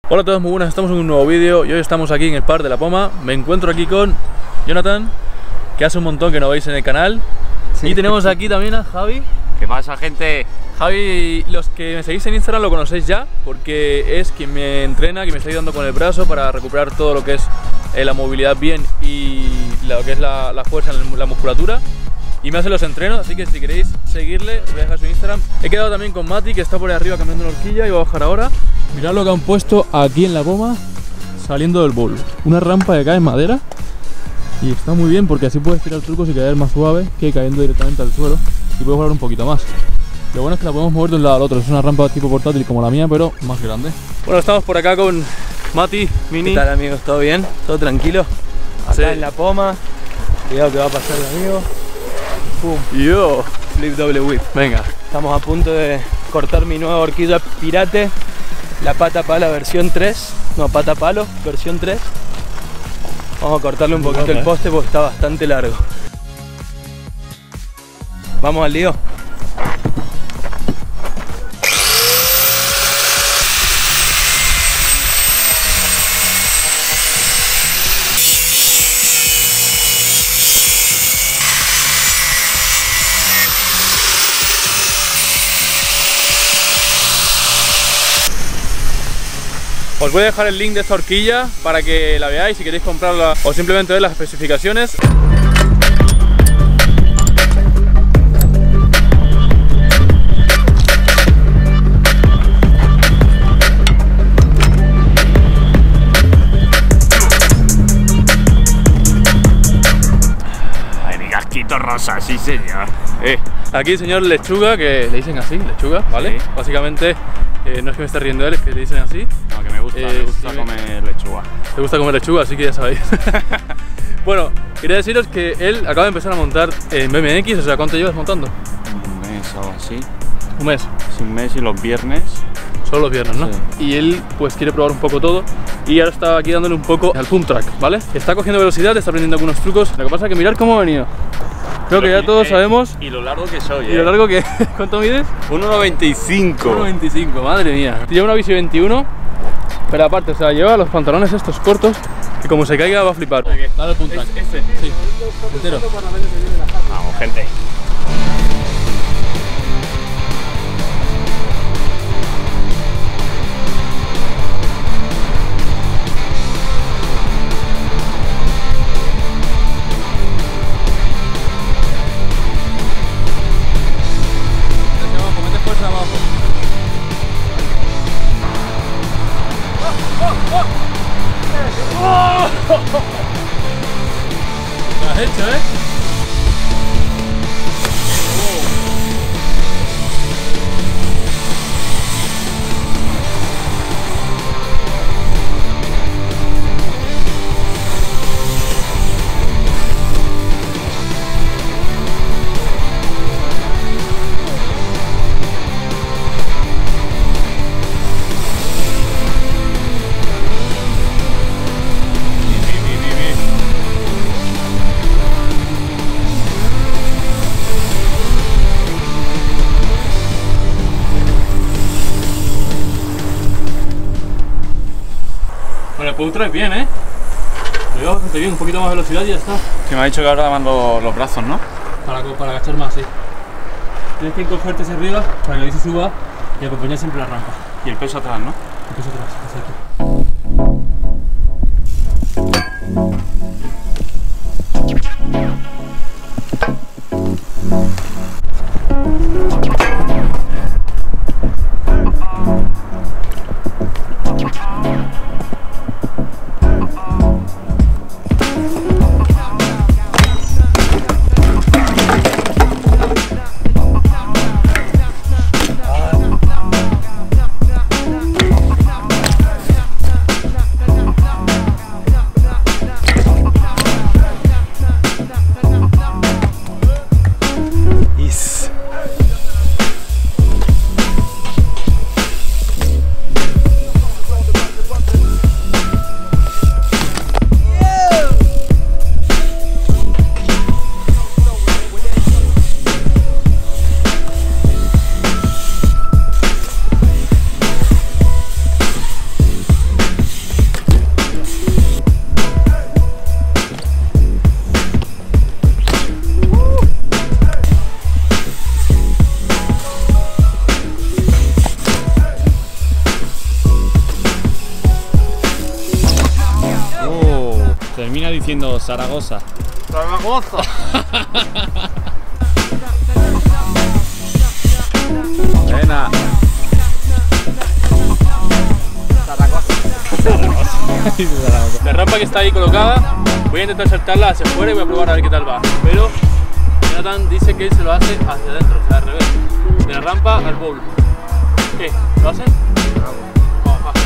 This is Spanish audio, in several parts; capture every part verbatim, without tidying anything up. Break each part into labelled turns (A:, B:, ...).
A: Hola a todos, muy buenas, estamos en un nuevo vídeo y hoy estamos aquí en el Parc de la Poma. Me encuentro aquí con Jonathan, que hace un montón que no veis en el canal. Sí. Y tenemos aquí también a Javi.
B: ¿Qué pasa, gente?
A: Javi, los que me seguís en Instagram lo conocéis ya, porque es quien me entrena, quien me está ayudando con el brazo para recuperar todo lo que es eh, la movilidad bien y lo que es la, la fuerza en la musculatura. Y me hace los entrenos, así que si queréis seguirle, os voy a dejar su Instagram. He quedado también con Mati, que está por ahí arriba cambiando una horquilla y va a bajar ahora. Mirad lo que han puesto aquí en la Poma, saliendo del bowl. Una rampa que cae en madera y está muy bien porque así puedes tirar trucos y caer más suave que cayendo directamente al suelo y puedes volar un poquito más. Lo bueno es que la podemos mover de un lado al otro, es una rampa tipo portátil como la mía, pero más grande. Bueno, estamos por acá con Mati, Mini.
C: ¿Qué tal, amigos? ¿Todo bien? ¿Todo tranquilo? Acá
A: Sí.
C: en la Poma, cuidado que va a pasar el amigo. Pum.
A: Yo.
C: Flip doble whip.
A: Venga.
C: Estamos a punto de cortar mi nueva horquilla Pirate, la pata pala versión tres, no, pata palo versión tres. Vamos a cortarle un poquito el poste porque está bastante largo. Vamos al lío.
A: Os voy a dejar el link de esta horquilla para que la veáis si queréis comprarla o simplemente ver las especificaciones.
B: Ay, mi casquito rosa, sí señor.
A: Eh, aquí señor Lechuga, que le dicen así, Lechuga, ¿vale?
B: Sí.
A: Básicamente, eh, no es que me esté riendo él, es que le dicen así.
B: No, que me gusta,
A: Eh,
B: me gusta
A: sí,
B: comer lechuga.
A: Te gusta comer lechuga, así que ya sabéis. Bueno, quería deciros que él acaba de empezar a montar en B M X, o sea, ¿cuánto llevas montando?
B: Un mes o así.
A: Un mes.
B: Sin mes y los viernes.
A: Solo los viernes, ¿no?
B: Sí.
A: Y él pues quiere probar un poco todo y ahora está aquí dándole un poco al pump track, ¿vale? Está cogiendo velocidad, está aprendiendo algunos trucos. Lo que pasa es que mirar cómo ha venido. Creo que ya todos
B: Eh,
A: sabemos.
B: Y lo largo que soy,
A: ¿Y lo largo que? ¿Cuánto mides?
B: uno noventa y cinco.
A: uno veinticinco, madre mía. Lleva una bici veintiuno, pero aparte, o sea, lleva los pantalones estos cortos que como se caiga va a flipar. Dale el pump track.
B: Este.
A: Sí, entero.
B: Vamos, gente.
A: Mete fuerza abajo. Lo has hecho, ¿eh? Bueno, el pump track bien, ¿eh? Lo lleva bastante bien, un poquito más de velocidad y ya está.
B: Que me ha dicho que ahora van los, los brazos, ¿no?
A: Para, para agachar más, sí. Tienes que encogerte hacia arriba para que la bici suba y acompañar siempre la rampa.
B: Y el peso atrás, ¿no?
A: El peso atrás, exacto.
B: termina diciendo Zaragoza.
C: ¡Zaragoza!
B: Buena.
A: La rampa que está ahí colocada, voy a intentar saltarla hacia afuera y voy a probar a ver qué tal va. Pero Jonathan dice que él se lo hace hacia adentro, o sea, al revés. De la rampa al bowl. ¿Qué? ¿Lo hacen? Vamos, va.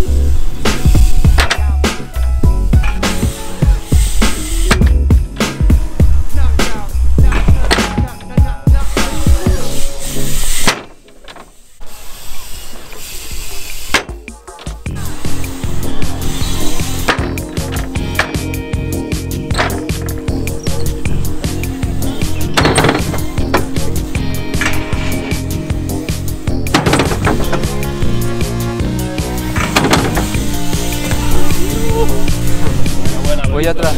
C: Voy atrás.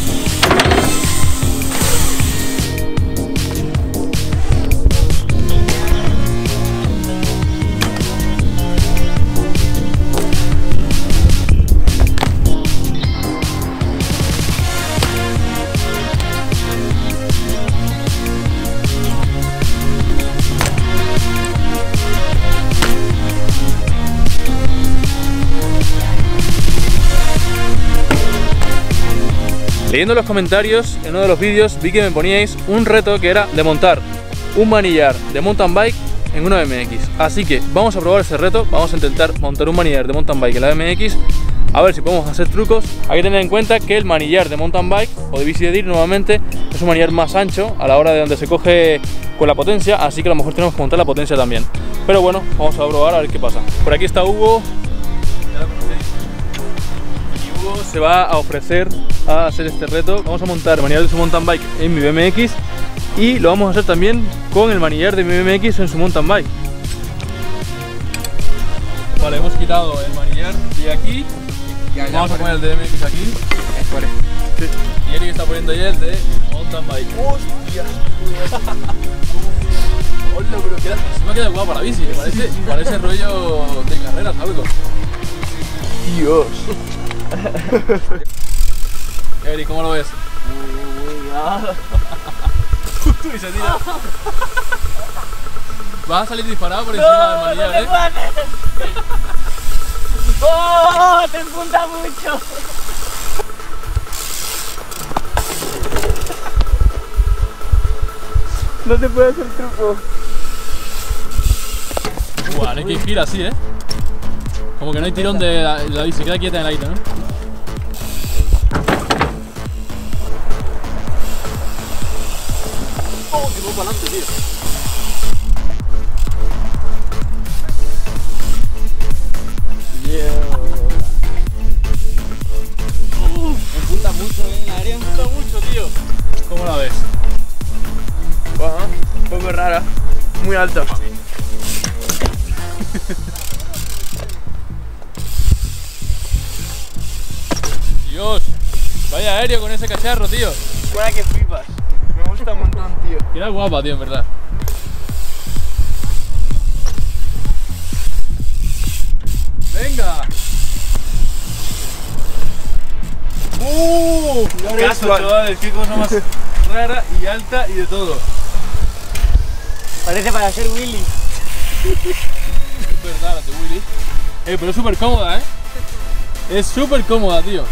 A: Leyendo los comentarios en uno de los vídeos vi que me poníais un reto que era de montar un manillar de mountain bike en una B M X. Así que vamos a probar ese reto, vamos a intentar montar un manillar de mountain bike en la B M X, a ver si podemos hacer trucos. Hay que tener en cuenta que el manillar de mountain bike o de bici de dir normalmente es un manillar más ancho a la hora de donde se coge con la potencia, así que a lo mejor tenemos que montar la potencia también. Pero bueno, vamos a probar a ver qué pasa. Por aquí está Hugo. Ya lo conocéis. Y Hugo se va a ofrecer a hacer este reto. Vamos a montar el manillar de su mountain bike en mi B M X y lo vamos a hacer también con el manillar de mi B M X en su mountain bike. Vale, hemos quitado el manillar de aquí. Ya, ya, vamos a poner el de B M X aquí.
C: Es por eso.
A: Sí. Y Eric está poniendo ya el de mountain bike.
C: ¡Hostia!
A: Hola, pero queda, se me ha quedado guapa la bici. Parece, parece rollo de carreras algo.
C: Dios.
A: Eric, ¿cómo lo ves? Justo y se tira. Vas a salir disparado por encima del manillar, ¿eh?
D: ¡Oh! ¡Te empunta mucho!
C: No te puede hacer truco.
A: Buah, no hay que girar así, ¿eh? Como que no hay tirón de la, la bici, queda quieta en el aire, ¿no? ¡Oh, que voy para adelante, tío!
D: Me empunta mucho en la área.
A: Me gusta mucho, tío. ¿Cómo la ves?
C: Bueno, un poco rara. Muy alta.
A: Dios, vaya aéreo con ese cacharro, tío.
C: Buena que flipas. Me gusta un montón, tío.
A: Queda guapa, tío, en verdad. ¡Venga! ¡Uh! Caso, chavales, qué cosa más rara y alta y de todo.
D: Parece para hacer Willy.
A: Es verdad, la de Willy. Eh, pero es súper cómoda, ¿eh? Es súper cómoda, tío.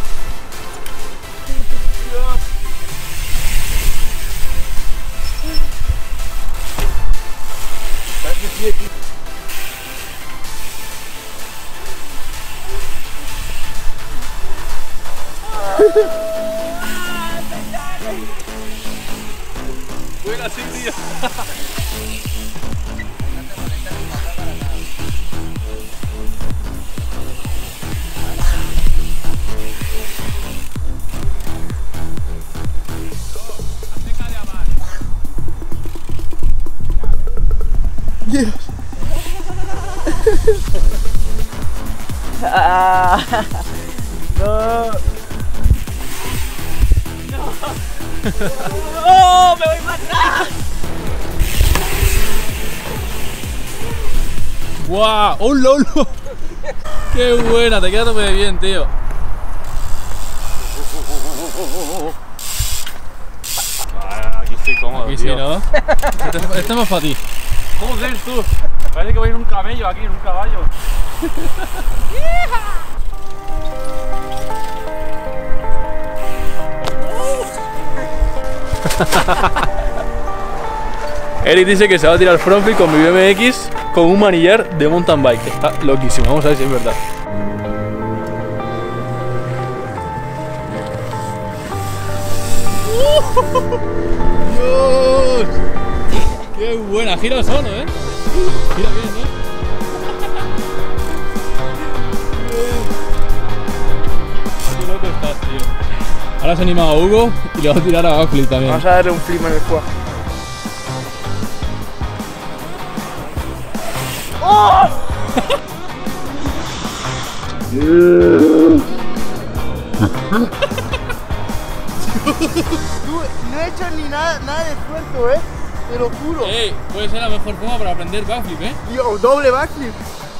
A: Buena, sí, tío.
C: Dios.
D: Ah, no. ¡Oh! ¡Me voy para atrás!
A: ¡Guau! ¡Oh, lolo! ¡Qué buena! Te queda tope de bien, tío.
B: Ah, aquí estoy cómodo,
A: Aquí sí,
B: tío.
A: ¿no? Este, este es más para ti.
B: Joder, tú. Parece que voy en un camello aquí, en un caballo.
A: Eric dice que se va a tirar front flip con mi B M X con un manillar de mountain bike. Está loquísimo, vamos a ver si es verdad. ¡Dios! ¡Qué buena! Gira solo, ¿eh? Gira bien, ¿eh? ¡Qué loco estás, tío! Ahora se ha animado a Hugo y le va a tirar a backflip también.
C: Vamos a darle un flip en el juego. No he hecho ni nada, nada de esfuerzo, eh. Te lo juro.
A: ¡Ey! Puede ser la mejor forma para aprender backflip, ¿eh?
C: Tío, doble backflip.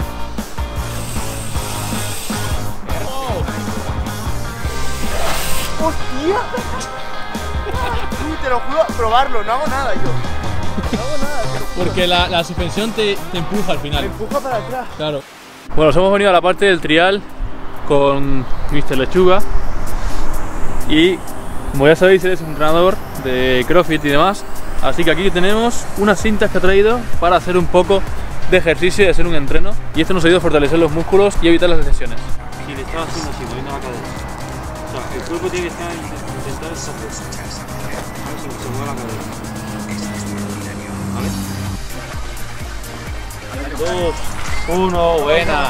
C: ¡Hostia! Uy, te lo juro, probarlo, no hago nada yo. No hago nada, te lo juro.
A: Porque la, la suspensión te, te empuja al
C: Me
A: final.
C: empuja para atrás.
A: Claro. Bueno, nos hemos venido a la parte del trial con míster Lechuga. Y como ya sabéis, él es entrenador de CrossFit y demás. Así que aquí tenemos unas cintas que ha traído para hacer un poco de ejercicio y hacer un entreno. Y esto nos ayuda a fortalecer los músculos y evitar las lesiones.
B: Si le estás haciendo así, moviendo la cadera. O sea, el cuerpo tiene que estar intentar esa fuerza. A ver si se mueve la cadera. ¿Vale? Dos, uno, buena.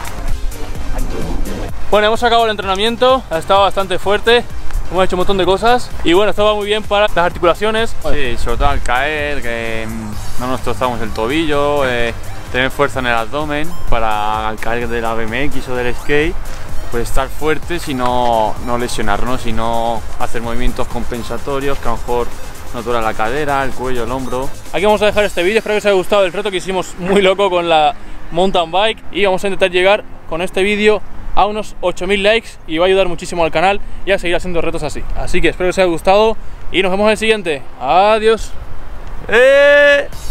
A: Bueno, hemos acabado el entrenamiento, ha estado bastante fuerte. Hemos hecho un montón de cosas y bueno, estaba muy bien para las articulaciones.
B: Sí, sobre todo al caer, que no nos trozamos el tobillo, eh, tener fuerza en el abdomen para al caer de la B M X o del skate, pues estar fuertes y no, no lesionarnos y no hacer movimientos compensatorios que a lo mejor nos duela la cadera, el cuello, el hombro.
A: Aquí vamos a dejar este vídeo, espero que os haya gustado el reto que hicimos muy loco con la mountain bike y vamos a intentar llegar con este vídeo a unos ocho mil likes y va a ayudar muchísimo al canal y a seguir haciendo retos así. Así que espero que os haya gustado y nos vemos en el siguiente. Adiós.
B: ¡Eh!